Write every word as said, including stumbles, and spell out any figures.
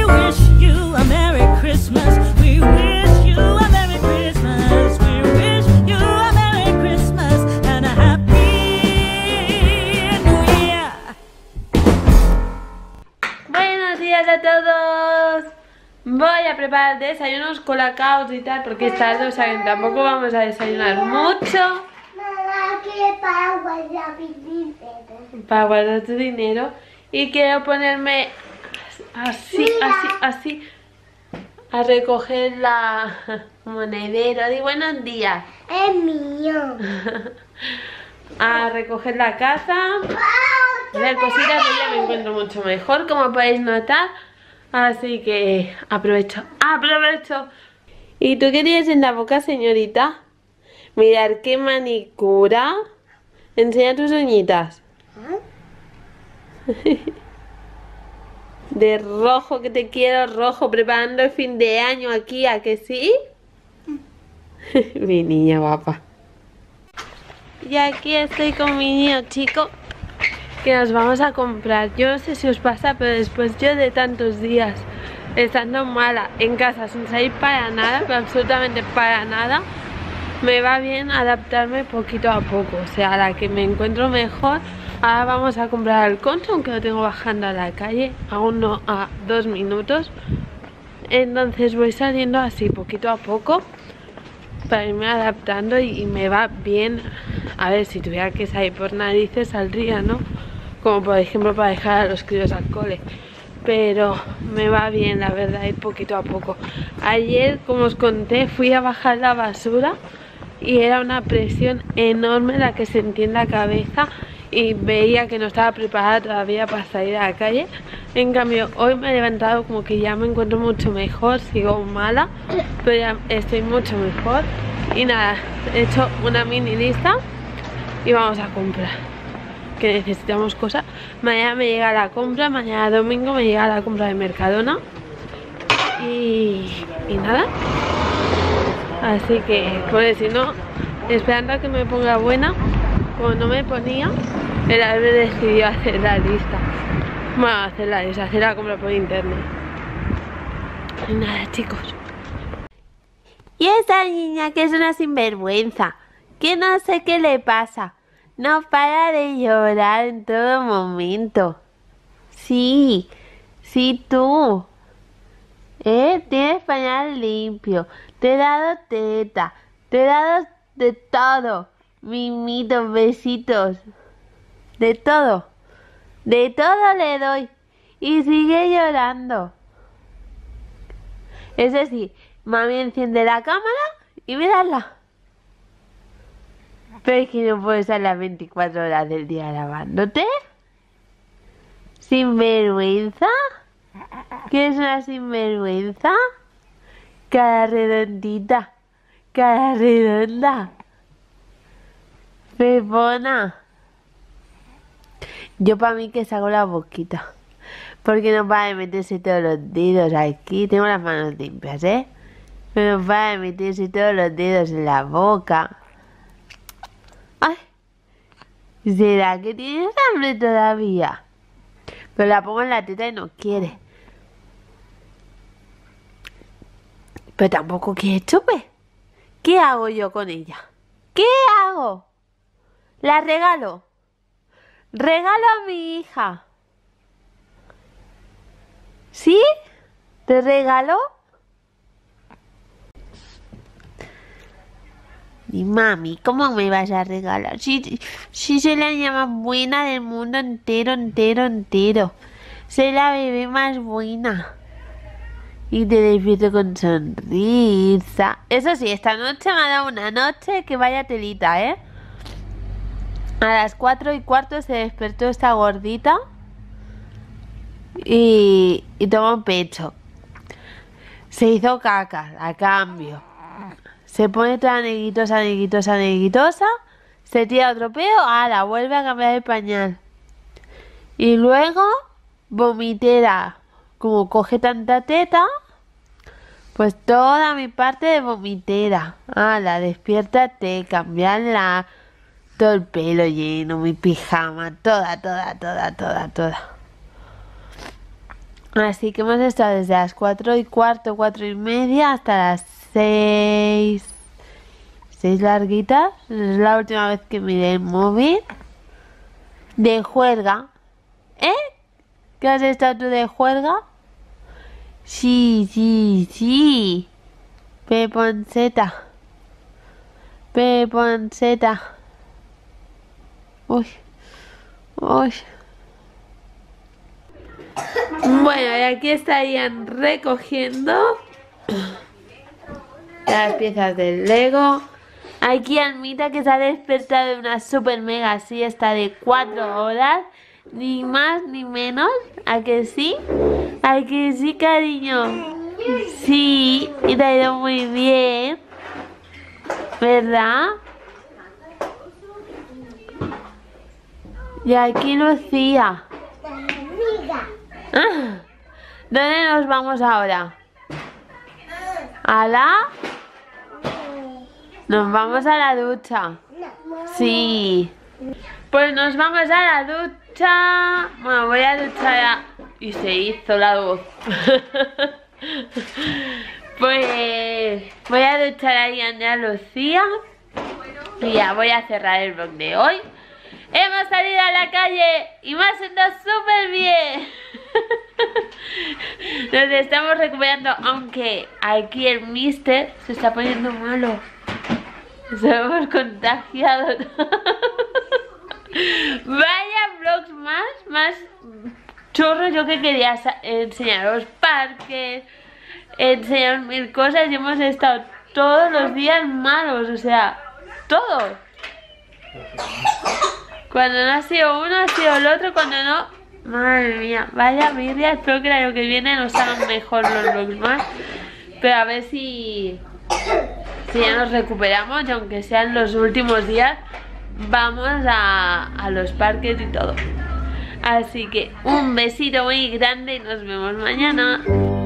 wish you a Merry Christmas. We wish you a Merry Christmas. We wish you a Merry Christmas and a Happy New Year. Buenos días a todos. Voy a preparar desayunos colacaos y tal porque es tarde, o sea que tampoco vamos a desayunar mucho. Para guardar mi dinero. Para guardar tu dinero. Y quiero ponerme así, así, así a recoger la monedero. Di buenos días. Es mío. A recoger la casa. Hacer cositas, yo ya me encuentro mucho mejor, como podéis notar. Así que aprovecho, aprovecho. ¿Y tú qué tienes en la boca, señorita? Mirar qué manicura. Enseña tus uñitas. De rojo, que te quiero rojo, preparando el fin de año aquí, ¿a que sí? Mi niña guapa. Y aquí estoy con mi niño chico, que nos vamos a comprar. Yo no sé si os pasa, pero después yo de tantos días estando mala en casa sin salir para nada, pero absolutamente para nada, me va bien adaptarme poquito a poco. O sea, a la que me encuentro mejor, ahora vamos a comprar al Concho, aunque lo tengo bajando a la calle, aún no a dos minutos. Entonces voy saliendo así poquito a poco para irme adaptando y, y me va bien. A ver, si tuviera que salir por narices saldría, ¿no? Como por ejemplo para dejar a los críos al cole. Pero me va bien, la verdad, ir poquito a poco. Ayer, como os conté, fui a bajar la basura y era una presión enorme la que sentí en la cabeza y veía que no estaba preparada todavía para salir a la calle. En cambio, hoy me he levantado como que ya me encuentro mucho mejor, sigo mala, pero ya estoy mucho mejor. Y nada, he hecho una mini lista y vamos a comprar, que necesitamos cosas. Mañana me llega la compra, mañana domingo me llega la compra de Mercadona y, y nada. Así que, pues si no, esperando a que me ponga buena, como no me ponía, el haber decidido hacer la lista. Bueno, hacer la lista, hacer la compra por internet. Y nada, chicos. Y esa niña que es una sinvergüenza, que no sé qué le pasa, no para de llorar en todo momento. Sí, sí tú. ¿Eh? Tienes pañal limpio, te he dado teta, te he dado de todo, mimitos, besitos, de todo, de todo le doy y sigue llorando. Es decir, mami enciende la cámara y miradla. Pero es que no puedes estar las veinticuatro horas del día lavándote. ¿Sin vergüenza? ¿Qué es una sinvergüenza? Cara redondita, cara redonda, pepona. Yo para mí que saco la boquita, porque no para de meterse todos los dedos aquí. Tengo las manos limpias, ¿eh? Pero no para de meterse todos los dedos en la boca. Ay, ¿será que tienes hambre todavía? Pero la pongo en la teta y no quiere. Pero tampoco quiere chupe. ¿Qué hago yo con ella? ¿Qué hago? ¿La regalo? Regalo a mi hija. ¿Sí? ¿Te regalo? Y mami, ¿cómo me vas a regalar? Si, si soy la niña más buena del mundo entero, entero, entero. Soy la bebé más buena. Y te despierto con sonrisa. Eso sí, esta noche me ha dado una noche que vaya telita, ¿eh? A las cuatro y cuarto se despertó esta gordita. Y, y tomó un pecho. Se hizo caca, a cambio. Se pone toda neguitosa, neguitosa, neguitosa. Se tira otro peo, ala, vuelve a cambiar el pañal. Y luego, vomitera. Como coge tanta teta, pues toda mi parte de vomitera. Ala, despiértate, cambiarla. Todo el pelo lleno, mi pijama, toda, toda, toda, toda, toda. Así que hemos estado desde las cuatro y cuarto, cuatro y media hasta las seis. Seis larguitas. Es la última vez que miré el móvil. De juerga. ¿Eh? ¿Qué has estado tú de juerga? Sí, sí, sí. Peponceta. Peponceta. Uy. Uy. Bueno, y aquí estarían recogiendo las piezas del Lego. Aquí Almita, que se ha despertado de una super mega siesta de cuatro horas. Ni más ni menos. ¿A que sí? ¿A que sí, cariño? Sí, y te ha ido muy bien, ¿verdad? Y aquí Lucía. Ah, ¿dónde nos vamos ahora? ¿A la? Nos vamos a la ducha. Sí. Pues nos vamos a la ducha. Bueno, voy a duchar a... Y se hizo la voz. Pues voy a duchar a Ian y a Lucía. Y ya voy a cerrar el vlog de hoy. Hemos salido a la calle y me ha sentado súper bien. Nos estamos recuperando, aunque aquí el mister se está poniendo malo. Nos hemos contagiado. Vaya vlogs más, más chorros. Yo que quería enseñaros parques, enseñaros mil cosas, y hemos estado todos los días malos, o sea, todos. Cuando no ha sido uno, ha sido el otro, cuando no... Madre mía, vaya birria. Espero que el año que viene nos hagan mejor los vlogs más. Pero a ver si... Si ya nos recuperamos, y aunque sean los últimos días, vamos a, a los parques y todo. Así que un besito muy grande y nos vemos mañana.